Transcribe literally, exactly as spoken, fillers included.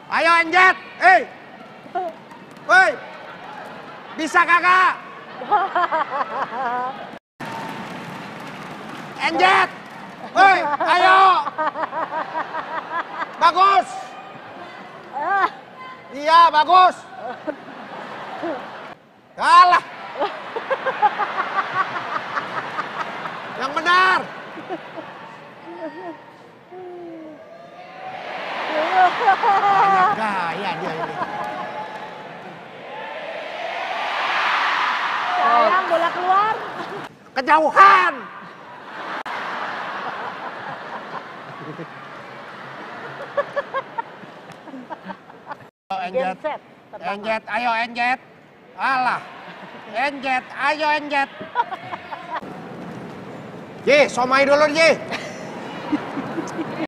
Ayo Enjet, eh, woi, bisa kagak? Enjet, woi, ayo, bagus, iya bagus, kalah, yang benar. Banyak gaya dia ini. Sayang bola keluar. Kejauhan. Enjet, Enjet, ayo Enjet. Alah, Enjet, ayo Enjet. Ji, somai dulu Ji.